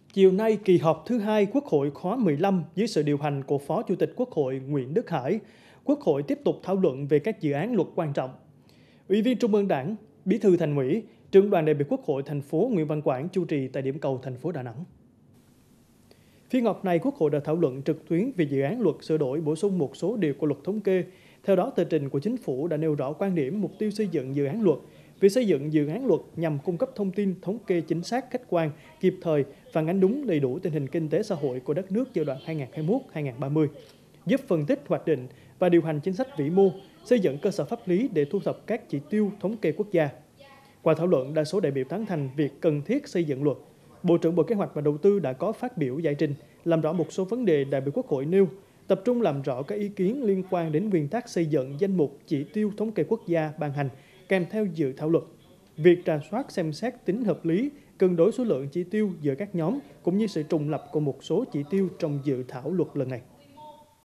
Chiều nay, kỳ họp thứ hai Quốc hội khóa 15 dưới sự điều hành của Phó Chủ tịch Quốc hội Nguyễn Đức Hải, Quốc hội tiếp tục thảo luận về các dự án luật quan trọng. Ủy viên Trung ương Đảng, Bí thư Thành ủy, Trưởng đoàn đại biểu Quốc hội thành phố Nguyễn Văn Quảng chủ trì tại điểm cầu thành phố Đà Nẵng. Phiên họp này, Quốc hội đã thảo luận trực tuyến về dự án luật sửa đổi bổ sung một số điều của luật thống kê. Theo đó, tờ trình của Chính phủ đã nêu rõ quan điểm, mục tiêu xây dựng dự án luật. Việc xây dựng dự án luật nhằm cung cấp thông tin thống kê chính xác, khách quan, kịp thời, phản ánh đúng đầy đủ tình hình kinh tế xã hội của đất nước giai đoạn 2021-2030, giúp phân tích, hoạch định và điều hành chính sách vĩ mô, xây dựng cơ sở pháp lý để thu thập các chỉ tiêu thống kê quốc gia. Qua thảo luận, đa số đại biểu tán thành việc cần thiết xây dựng luật. Bộ trưởng Bộ Kế hoạch và Đầu tư đã có phát biểu giải trình, làm rõ một số vấn đề đại biểu Quốc hội nêu, tập trung làm rõ các ý kiến liên quan đến nguyên tắc xây dựng danh mục chỉ tiêu thống kê quốc gia ban hành kèm theo dự thảo luật, việc rà soát xem xét tính hợp lý, cân đối số lượng chỉ tiêu giữa các nhóm cũng như sự trùng lập của một số chỉ tiêu trong dự thảo luật lần này.